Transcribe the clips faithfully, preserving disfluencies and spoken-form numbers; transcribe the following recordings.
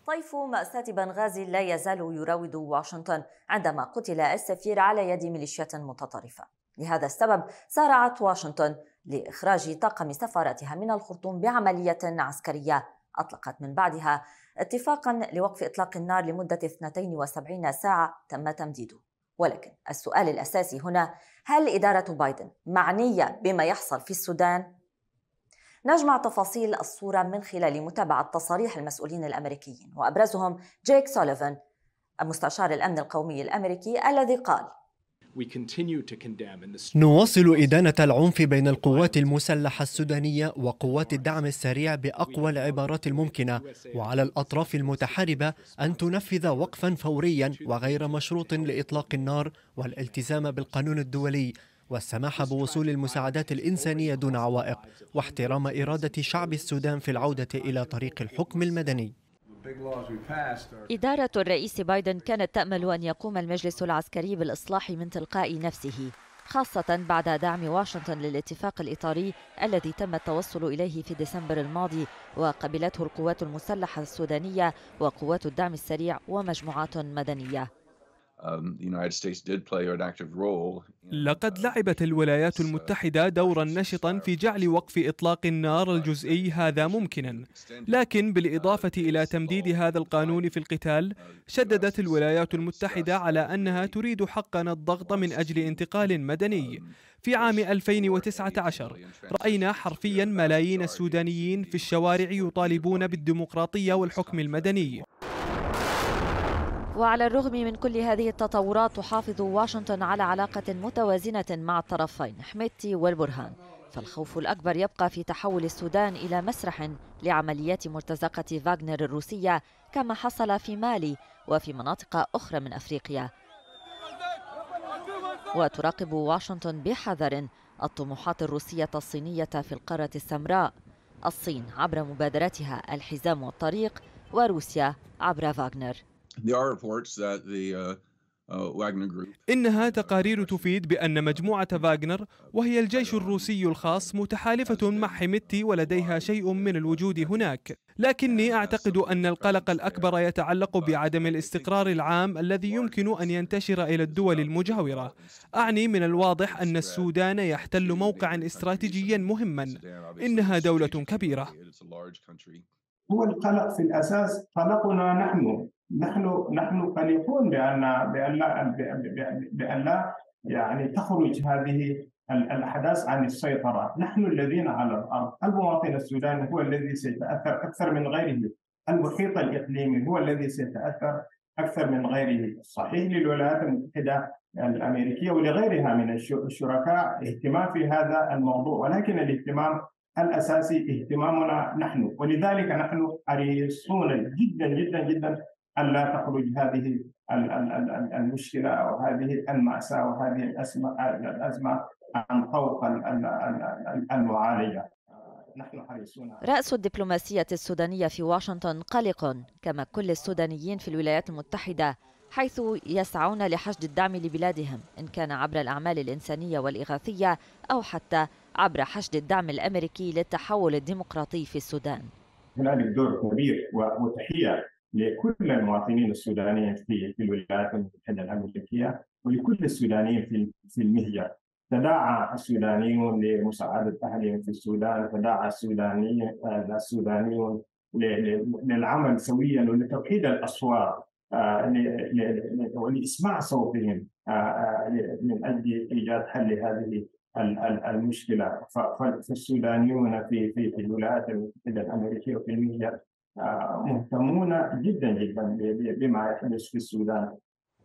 طيف مأساة بنغازي لا يزال يراود واشنطن عندما قتل السفير على يد ميليشيات متطرفة. لهذا السبب سارعت واشنطن لإخراج طاقم سفارتها من الخرطوم بعملية عسكرية أطلقت من بعدها اتفاقا لوقف إطلاق النار لمدة اثنتين وسبعين ساعة تم تمديده. ولكن السؤال الأساسي هنا، هل إدارة بايدن معنية بما يحصل في السودان؟ نجمع تفاصيل الصورة من خلال متابعة تصاريح المسؤولين الأمريكيين، وأبرزهم جيك سوليفان مستشار الأمن القومي الأمريكي الذي قال: نواصل إدانة العنف بين القوات المسلحة السودانية وقوات الدعم السريع بأقوى العبارات الممكنة، وعلى الأطراف المتحاربة أن تنفذ وقفا فوريا وغير مشروط لإطلاق النار والالتزام بالقانون الدولي والسماح بوصول المساعدات الإنسانية دون عوائق، واحترام إرادة شعب السودان في العودة إلى طريق الحكم المدني. إدارة الرئيس بايدن كانت تأمل أن يقوم المجلس العسكري بالإصلاح من تلقاء نفسه، خاصة بعد دعم واشنطن للاتفاق الإطاري الذي تم التوصل إليه في ديسمبر الماضي وقبلته القوات المسلحة السودانية وقوات الدعم السريع ومجموعات مدنية. لقد لعبت الولايات المتحدة دورا نشطا في جعل وقف إطلاق النار الجزئي هذا ممكنا، لكن بالإضافة إلى تمديد هذا القانون في القتال، شددت الولايات المتحدة على أنها تريد حقا الضغط من أجل انتقال مدني. في عام ألفين وتسعة عشر رأينا حرفيا ملايين السودانيين في الشوارع يطالبون بالديمقراطية والحكم المدني. وعلى الرغم من كل هذه التطورات، تحافظ واشنطن على علاقة متوازنة مع الطرفين حميدتي والبرهان، فالخوف الأكبر يبقى في تحول السودان إلى مسرح لعمليات مرتزقة فاغنر الروسية كما حصل في مالي وفي مناطق أخرى من أفريقيا. وتراقب واشنطن بحذر الطموحات الروسية الصينية في القارة السمراء، الصين عبر مبادرتها الحزام والطريق، وروسيا عبر فاغنر. إنها تقارير تفيد بأن مجموعة فاغنر، وهي الجيش الروسي الخاص، متحالفة مع حميدتي ولديها شيء من الوجود هناك، لكني أعتقد أن القلق الأكبر يتعلق بعدم الاستقرار العام الذي يمكن أن ينتشر إلى الدول المجاورة. أعني من الواضح أن السودان يحتل موقعا استراتيجيا مهما، إنها دولة كبيرة. هو القلق في الأساس قلقنا نحن نحن نحن قلقون بأن بأن لا بأن لا يعني تخرج هذه الأحداث عن السيطرة. نحن الذين على الأرض، المواطن السوداني هو الذي سيتأثر أكثر من غيره، المحيط الإقليمي هو الذي سيتأثر أكثر من غيره. صحيح للولايات المتحدة الأمريكية ولغيرها من الشركاء اهتمام في هذا الموضوع، ولكن الاهتمام الأساسي اهتمامنا نحن، ولذلك نحن حريصون جدا جدا جدا أن لا تخرج هذه المشكلة أو هذه المأساة وهذه الأزمة عن طوق المعالجة. نحن حريصون. رأس الدبلوماسية السودانية في واشنطن قلق كما كل السودانيين في الولايات المتحدة، حيث يسعون لحشد الدعم لبلادهم، إن كان عبر الأعمال الإنسانية والإغاثية أو حتى عبر حشد الدعم الأمريكي للتحول الديمقراطي في السودان. هنالك دور كبير وتحية لكل المواطنين السودانيين في الولايات المتحدة الأمريكية ولكل السودانيين في في المهجة. تداعى السودانيون لمساعدة أهلهم في السودان، تداعى السودانيين السودانيون للعمل سويا ولتوحيد الأصوات ولإسماع صوتهم من أجل إيجاد حل هذه المشكلة. فالسودانيون في في الولايات المتحدة الأمريكية وفي المهجة مهتمون جدا جدا بما يحدث في السودان.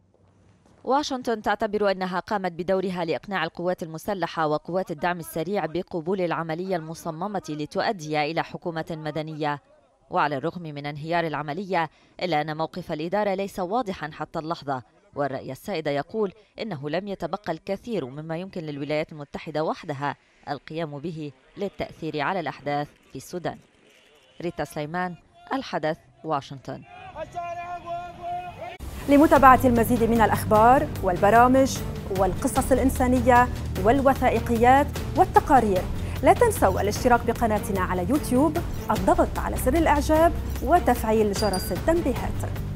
واشنطن تعتبر أنها قامت بدورها لإقناع القوات المسلحة وقوات الدعم السريع بقبول العملية المصممة لتؤدي إلى حكومة مدنية. وعلى الرغم من انهيار العملية، إلا أن موقف الإدارة ليس واضحا حتى اللحظة، والرأي السائد يقول إنه لم يتبقى الكثير مما يمكن للولايات المتحدة وحدها القيام به للتأثير على الأحداث في السودان. ريتا سليمان، الحدث، واشنطن. لمتابعة المزيد من الأخبار والبرامج والقصص الإنسانية والوثائقيات والتقارير، لا تنسوا الاشتراك بقناتنا على يوتيوب الضغط على زر الإعجاب وتفعيل جرس التنبيهات.